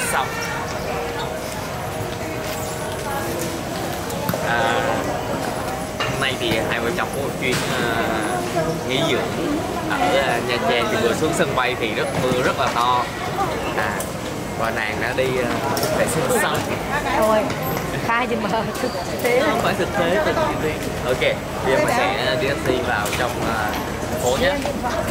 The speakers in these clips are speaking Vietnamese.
xong. Hôm nay thì hai vợ chồng có một chuyến nghỉ dưỡng ở Nha Trang. Thì vừa xuống sân bay thì mưa rất là to, và nàng đã đi vệ sinh xong rồi khai nhưng mà thực tế không phải thực tế từng chi tiết. Ok, bây giờ mình sẽ đi taxi vào trong thành phố nhé.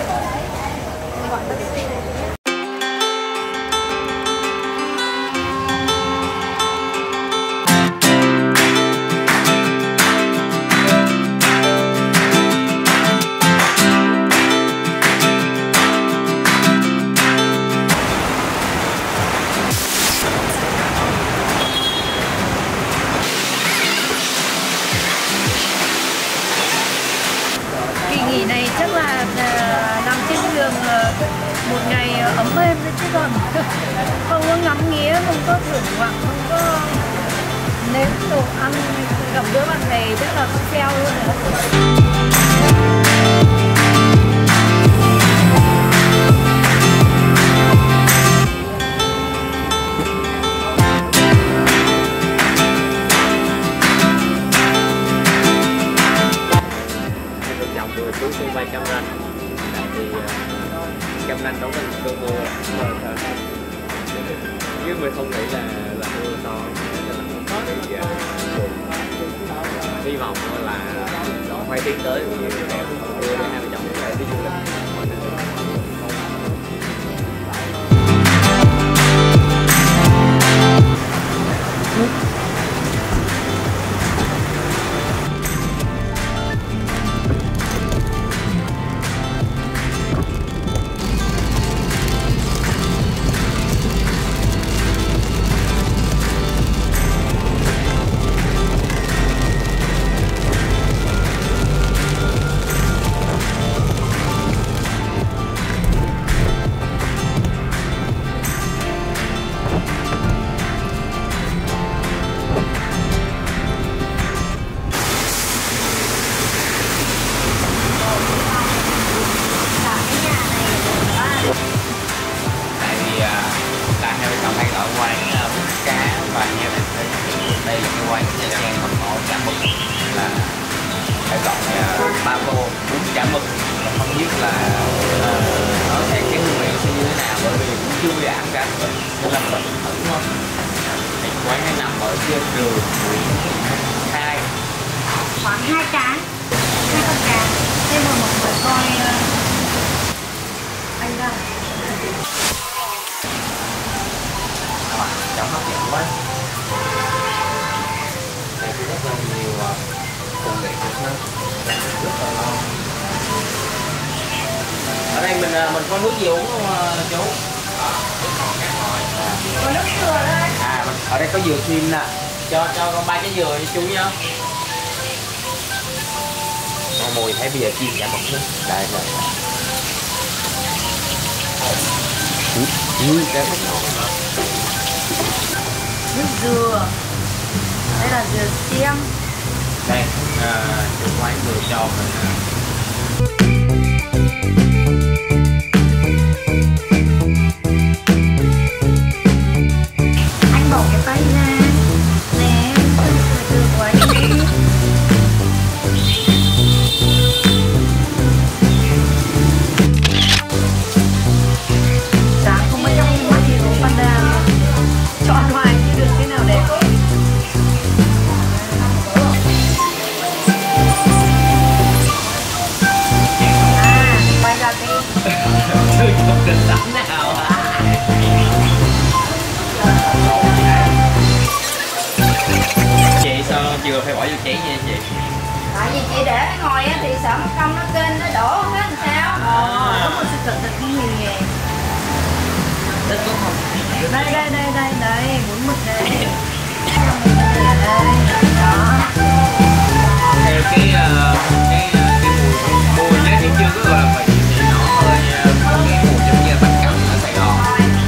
nghỉ này chắc là nằm trên giường một ngày ấm êm đấy, chứ còn không có ngắm nghía, không có thưởng ngoạn, không có nếm đồ ăn, gặp đứa bạn bè chắc là không treo luôn nữa. Vừa xuống sân bay Cam Ranh, thì Cam Ranh đón một cơn mưa chứ mình không nghĩ là mưa to. Thì hy vọng là đoạn quay tiến tới thì đẹp mưa để hai vợ chồng có thể đi du lịch. Đây là cái quán Nha Trang không có chả mực, là phải gọi ba cô bún chả mực, và không biết là nó sẽ cái hương vị sẽ như thế nào, bởi vì cũng chưa đã ăn cả nên là mình thử thôi. Thì quán này nằm ở trên đường Nguyễn Khai, khoảng 2 cái 2 con cá. Đây mà một người coi anh ra cháu hấp dẫn quá. Rất là nhiều cùng nghệ thuật ha, rất là ngon. Ở đây mình có nước gì uống không chú? có nước dừa đây. Ở đây có dừa xiêm nè, cho con 3 trái dừa cho chú nhá. Mùi thấy bây giờ chiên chả mực nữa. Đây rồi. Nước dừa, đây là dừa xiêm. Đây, chủ quán vừa cho mình anh bỏ cái tay ra nè, dừa của anh đi. Sáng không mấy trong mắt thì uống panda, chọn hoài chứ được cái nào đẹp. Quay ra cái chưa chụp được tấm nào hả? Chị sao chưa phải bỏ vô chén nha chị? tại vì chị để nó ngồi á thì sợ mất công nó kênh nó đổ hết làm sao. Có một sự cẩn thận kinh nghiệm nghề. Đất có không? Đây muốn mực đây. Đó. Theo cái mùi nhá, thì chưa có gọi là vị, thì nó hơi có cái mùi giống như là bánh canh ở Sài Gòn.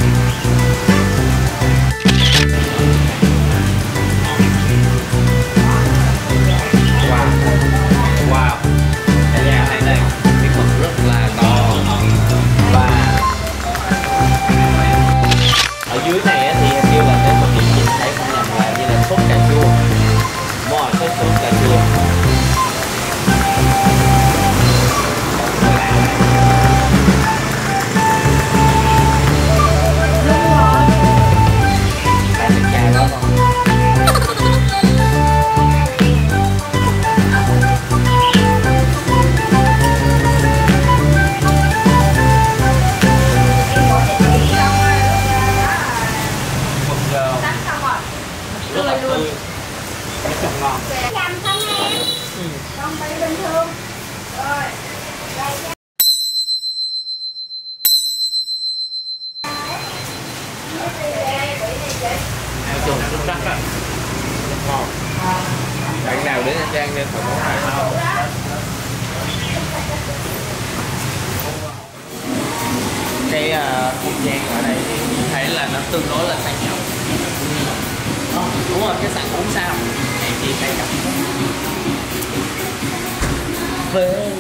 Wow, đây nha, thấy đây, cái phần rất là to, và ở dưới này thì chung xuất sắc á, ngon. Bạn nào đến Nha Trang nên thử món này không? Cái không gian ở đây thì thấy là nó tương đối là sang trọng. Đúng rồi, cái sạn 4 sao này thì sang trọng phê.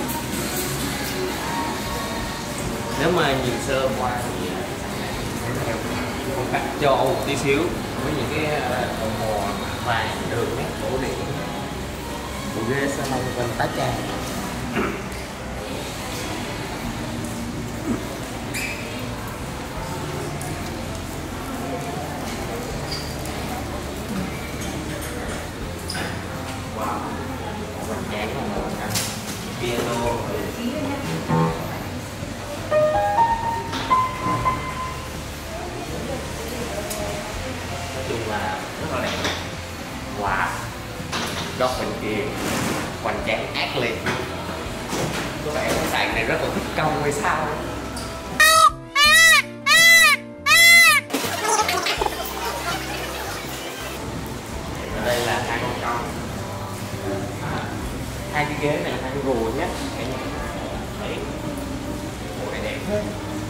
Nếu mà nhìn sơ qua thì phong cách châu Âu một tí xíu với những cái đồng hồ vàng đường nét cổ điển. Bộ ghế salon bên tá trang. Wow, hoành tráng không một anh piano. Chung là rất là đẹp. Wow, góc bên kia hoành tráng ác liệt. Có vẻ khách sạn này rất là thích công hay sao? Ở đây là hai con con, hai cái ghế này là hai cái gù nhé. Đấy, gù này đẹp thế.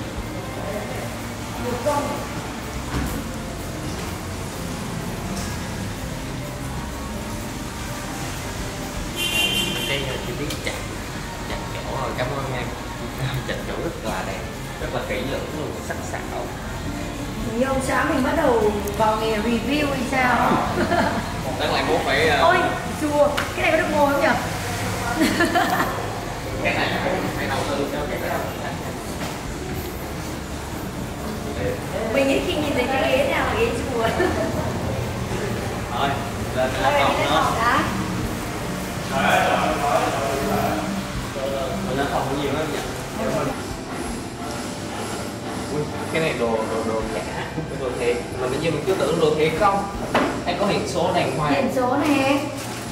Cái chi tiết chặt chỗ rồi, cảm ơn em. Chặt chỗ rất là đẹp, rất là kỹ lưỡng luôn, sắc sảo. Thì hôm sáng mình bắt đầu vào nghề review hay sao? Đáng lẽ muốn phải Ôi, chùa, cái này có được ngồi không nhỉ? cái này phải đầu tư cho cái đó. Mình nghĩ khi nhìn thấy cái ghế nào là ghế chùa. Thôi, lên Ôi, phòng cái nữa. phòng đã. Lên phòng nhiều lắm nhỉ. Ui, cái này đồ giả, đồ thiệt. Mà bây giờ mình cứ tưởng đồ thiệt không? Hay có hiện số đàng hoàng. Hiện số nè.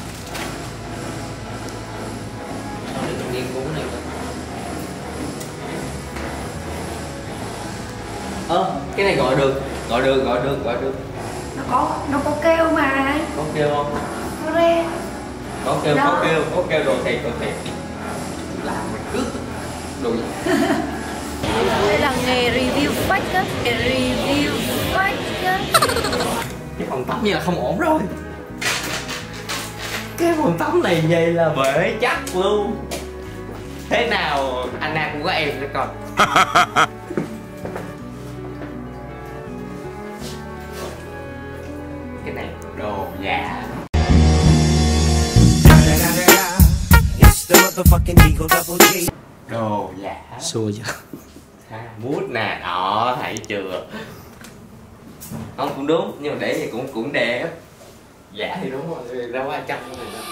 Nghiên cứu này. Cái này gọi được. Nó có kêu mà. Có kêu không? Có re. Có kêu đồ thiệt. Làm mình cứ đồ gì? Đây là nghề review fake á. Review fake á. Cái phòng tắm như là không ổn rồi. Cái phòng tắm này vậy là bể chắc luôn. Thế nào Anna cũng có em nữa con. Cái này đồ giả. Đồ giả. Xua chưa? Mút nè, đó, thấy chưa? Không cũng đúng, nhưng mà để thì cũng đẹp. Giả thì đúng rồi, ra qua trăm này đó.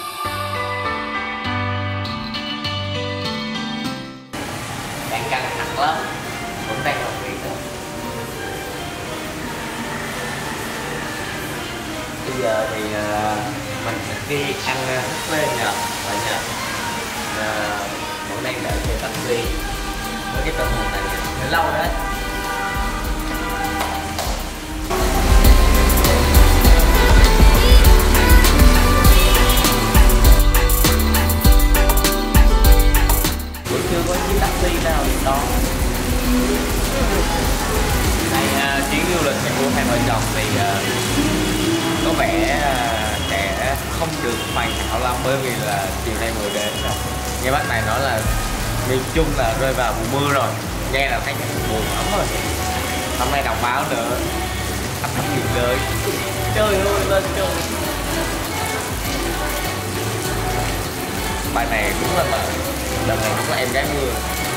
Đang căng thẳng lắm, cũng đang làm việc đó. Bây giờ thì mình sẽ đi ăn buffet nhờ, bạn nhờ. Vẫn đang đợi xe taxi với cái tình hình này đã lâu đấy. Buổi trưa có chiếc taxi nào đó. Này chuyến du lịch này của hai vợ chồng thì có vẻ sẽ không được hoàn hảo lắm, bởi vì là chiều nay mưa đến rồi. Nghe bác này nói là miền Trung là rơi vào mùa mưa rồi, nghe là thấy buồn lắm rồi. Hôm nay đọc báo nữa, áp thấp nhiệt đới, trời ơi lên trời. Bài này đúng là đợt này đúng là em gái mưa.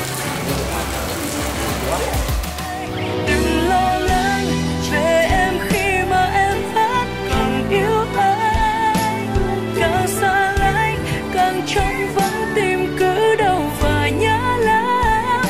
Đừng lo lắng về em khi mà em vẫn còn yêu anh, càng xa lánh càng trong vắng tim cứ đâu và nhớ lắm.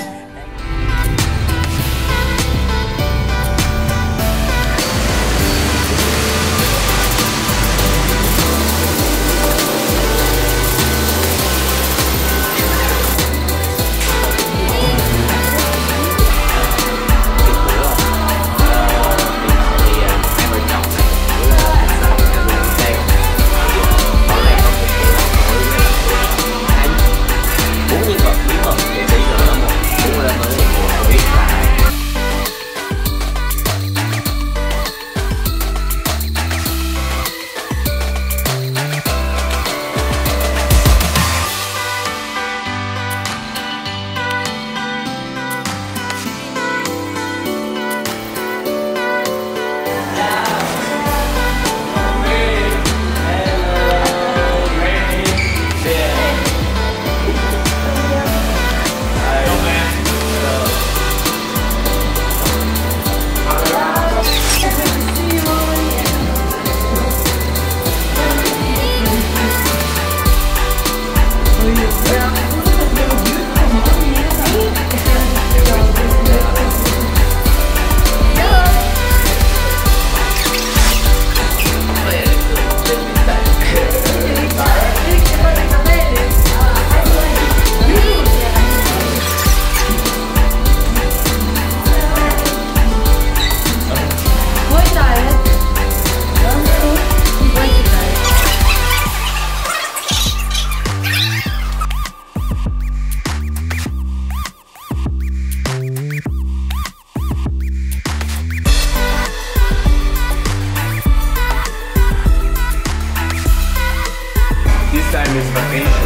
in this vacation,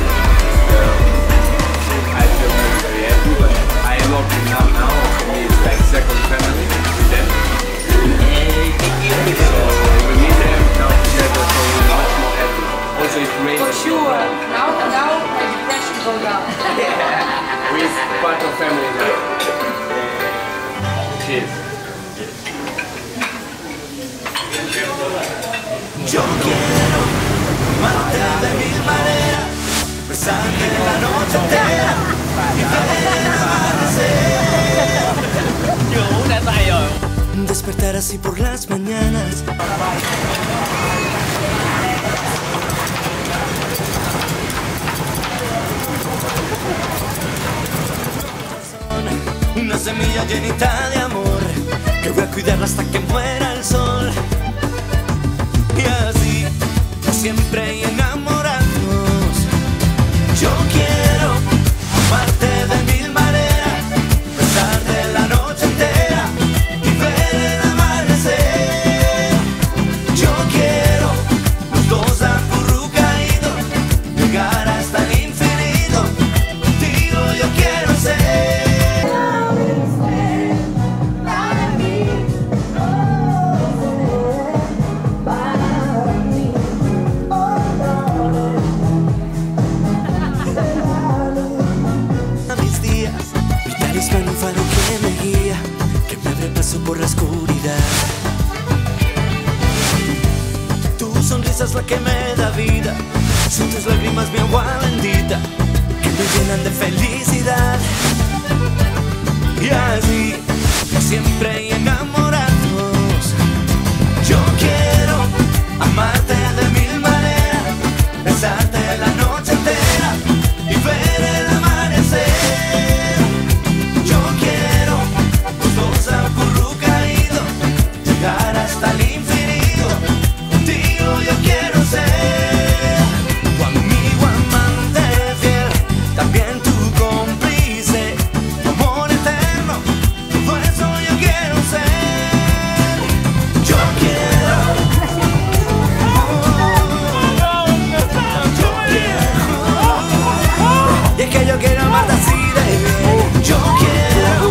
I feel very happy. But I am working now. For me, it's like second family with them. So we meet them now together, so we're much more happy. Also, it's raining. For sure. Now my depression goes down. With part of family now. Cheers. Yo quiero amarte de mil maneras, besarte la noche entera y ver el amanecer. Despertar así por las mañanas. Una semilla llenita de amor que voy a cuidarla hasta que muera el sol. Y así, siempre enamorarnos. Yo quiero amarte de mil maneras, besarte la noche entera y ver el amanecer. Yo quiero los dos acurrucaditos, llegar hasta el infinito. Contigo yo quiero ser. Un faro que me guía, que me abre paso por la oscuridad. Tu sonrisa es la que me da vida, son tus lágrimas mi agua bendita, que me llenan de felicidad. Y así, siempre enamorarnos. Yo quiero amarte de mil maneras, besarte la noche entera y ver el amanecer. Hasta el infinito, contigo yo quiero ser tu amigo amante fiel, también tu cómplice, tu amor eterno, todo eso yo quiero ser. Yo quiero, y es que yo quiero amarte así de bien. Yo quiero,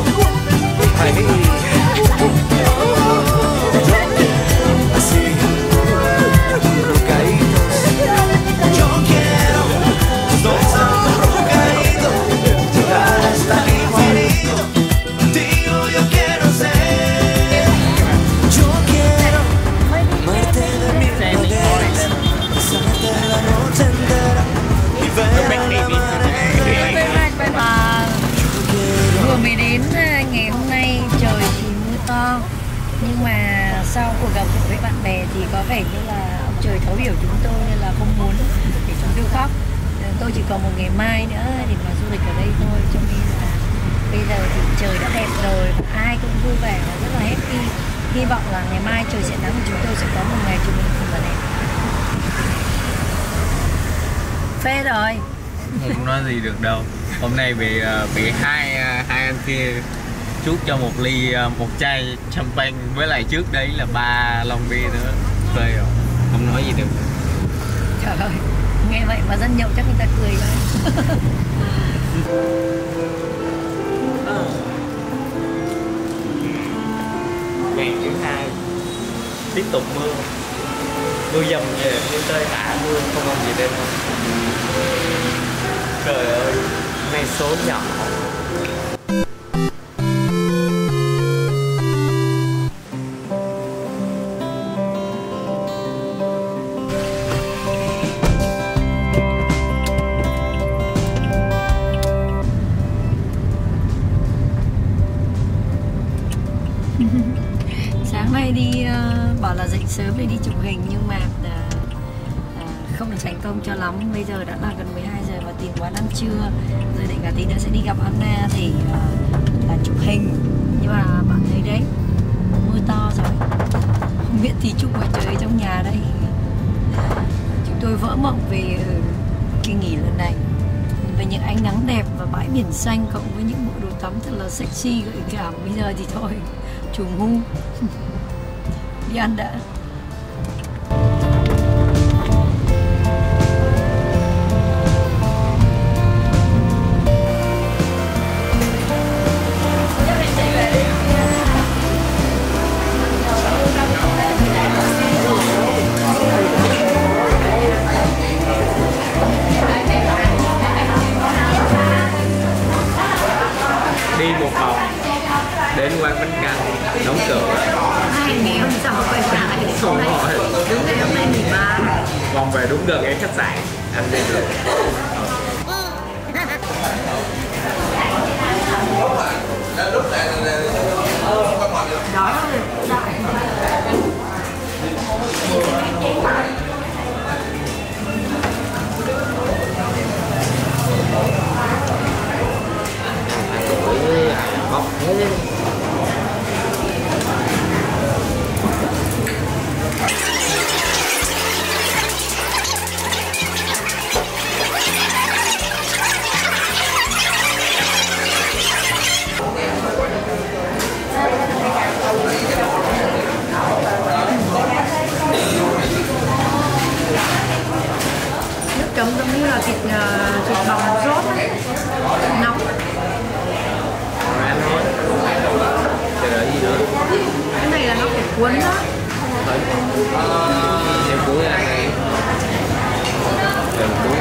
nhưng mà sau cuộc gặp với bạn bè thì có vẻ như là ông trời thấu hiểu chúng tôi nên là không muốn để chúng tôi khóc. Tôi chỉ còn một ngày mai nữa để mà du lịch ở đây thôi, cho nên là bây giờ thì trời đã đẹp rồi, ai cũng vui vẻ và rất là happy. Hy vọng là ngày mai trời sẽ nắng và chúng tôi sẽ có một ngày chụp hình thật là đẹp. Phê rồi. Không nói gì được đâu. Hôm nay bị hai anh kia chúc cho một chai champagne, với lại trước đấy là 3 lon bia nữa. Phê rồi, không nói gì được. Trời ơi, nghe vậy mà dân nhậu chắc người ta cười rồi. Ngày thứ hai tiếp tục mưa dầm về, mưa tơi tả, mưa không còn gì đêm không. Trời ơi, nay số nhỏ. Sáng nay đi bảo là dậy sớm để đi chụp hình nhưng mà không được thành công cho lắm. Bây giờ đã là gần 12 giờ và tìm quán ăn trưa. Rồi định là tí nữa sẽ đi gặp Anna thì là chụp hình. Nhưng mà bạn thấy đấy, mưa to rồi, không biết thì chụp ngoài trời trong nhà đây. Chúng tôi vỡ mộng về kỳ nghỉ lần này, về những ánh nắng đẹp và bãi biển xanh cộng với những bộ đồ tắm thật là sexy gợi cảm. Bây giờ thì thôi, trùng hu. Đi ăn đã. Đúng rồi. Đúng ngày hôm nay nghỉ mà. Vòng về đúng gần cái khách sạn ăn đi được. Đó rồi. Bóc thế. Nước chấm giống như là thịt bằm sốt ấy. Nóng. Ăn thôi. Chờ đợi gì nữa. Cái này là nó phải cuốn đó. Em cuối ăn này. Em cuối.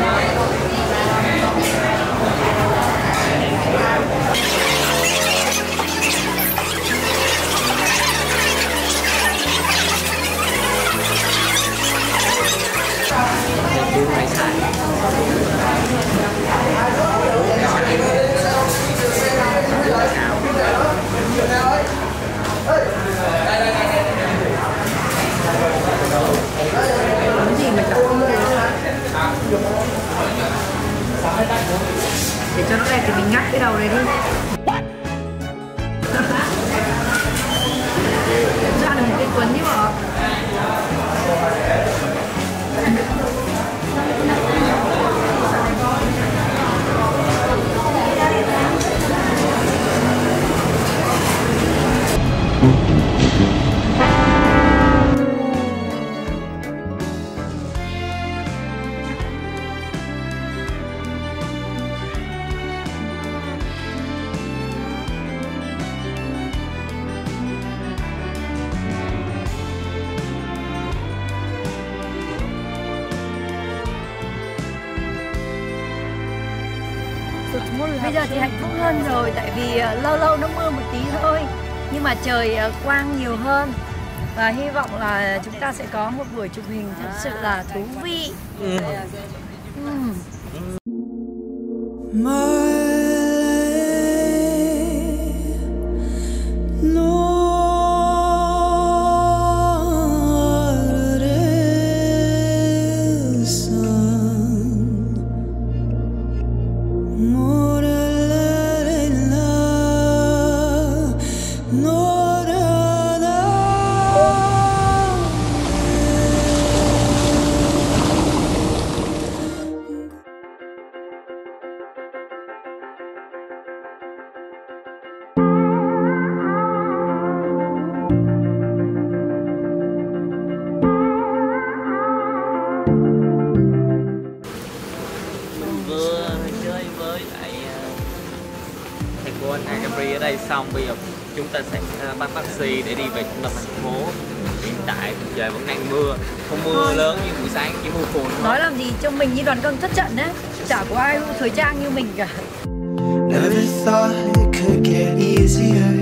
Em hải sản. Cái gì mà chẳng không được. Để cho nó đẹp thì mình ngắt cái đầu này đi. Ra được một cái cuốn chứ bỏ. Bây giờ thì hạnh phúc hơn rồi, tại vì lâu lâu nó mưa một tí thôi, nhưng mà trời quang nhiều hơn, và hy vọng là chúng ta sẽ có một buổi chụp hình thật sự là thú vị. Agabri ở đây xong, bây giờ chúng ta sẽ bắt taxi để đi về trung tâm thành phố. Hiện tại trời vẫn đang mưa, không mưa lớn như buổi sáng, chỉ mưa phùn thôi. Nói làm gì trông mình như đoàn công thất trận đấy, chả có ai thời trang như mình cả. Never thought it could get easier.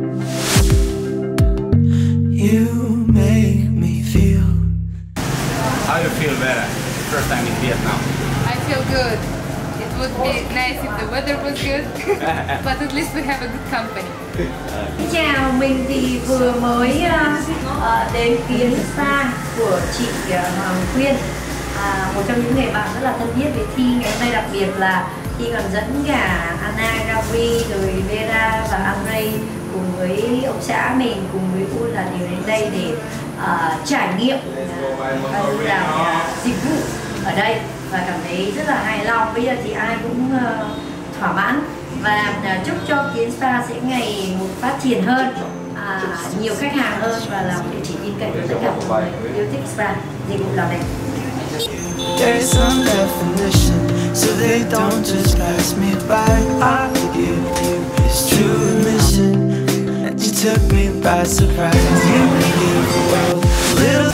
You make me feel. How do you feel better? First time in Vietnam. I feel good. It would be nice if the weather was good, but at least we have a good company. Xin chào, mình thì vừa mới đến Kiến Spa của chị Hoàng Quyên, một trong những người bạn rất là thân thiết với Thi. Ngày hôm nay đặc biệt là Thi còn dẫn cả Anna, Gabri, rồi Vera và Andre cùng với ông xã mình, cùng với Uôn là đều đến đây để trải nghiệm làm dịch vụ ở đây và cảm thấy rất là hài lòng. Bây giờ thì ai cũng thỏa mãn và chúc cho Kiến Spa sẽ ngày một phát triển hơn, nhiều khách hàng hơn và là một địa chỉ tin cậy cho tất cả mọi người yêu thích spa, dịch vụ làm đẹp. There's some definition, so they don't just pass me by. I give you this true admission that you took me by surprise. You give the world a little.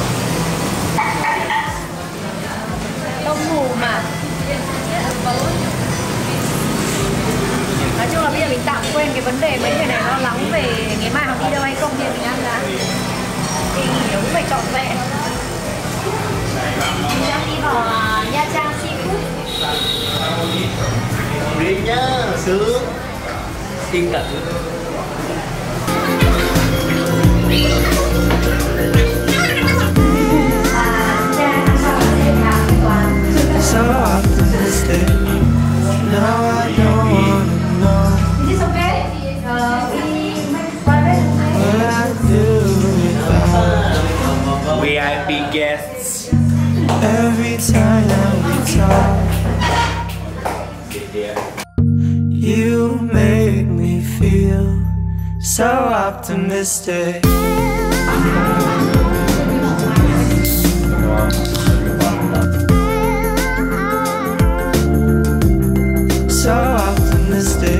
Tông mù mà. Nói chung là bây giờ mình tạm quên cái vấn đề mấy người này lo lắng về ngày mai họ đi đâu hay không thì mình ăn đã. Thì nếu phải chọn yên tĩnh. So optimistic. Now I don't wanna know what I do without VIP guests. every time that we talk. You make me feel so optimistic. So optimistic.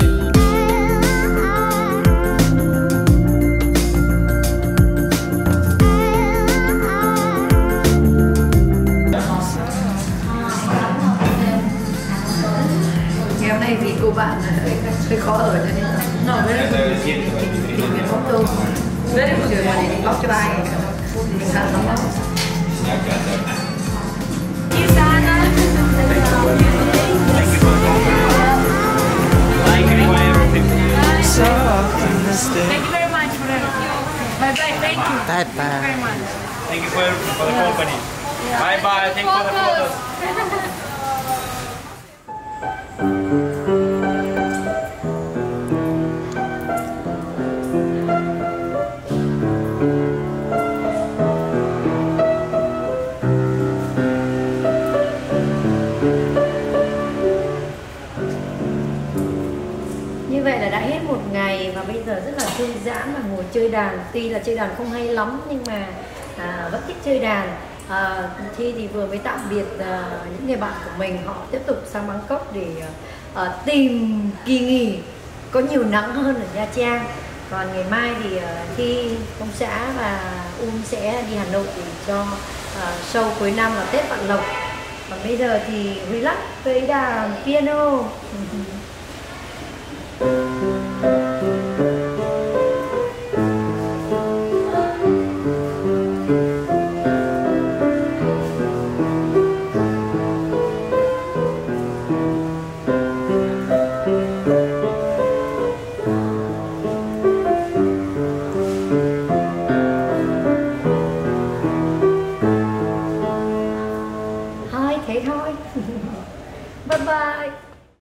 Ngày hôm nay vì cô bạn hơi khó ở cho nên nó với tìm cái bóc tôm rất là trời mà để bóc cho bài mình ăn lắm lắm. So optimistic. Thank you very much for everything. Bye bye, thank you. Bye Thank you very much. Thank you for the company. Bye bye. Thank you for the photos. Như vậy là đã hết một ngày và bây giờ rất là thư giãn và ngồi chơi đàn. Tuy là chơi đàn không hay lắm nhưng mà vẫn thích chơi đàn. Thi thì vừa mới tạm biệt những người bạn của mình, họ tiếp tục sang Bangkok để tìm kỳ nghỉ có nhiều nắng hơn ở Nha Trang. Còn ngày mai thì Thi, ông xã và sẽ đi Hà Nội để cho show cuối năm là Tết Vạn Lộc. Còn bây giờ thì relax với đàn piano. Thôi thế thôi. Bye bye.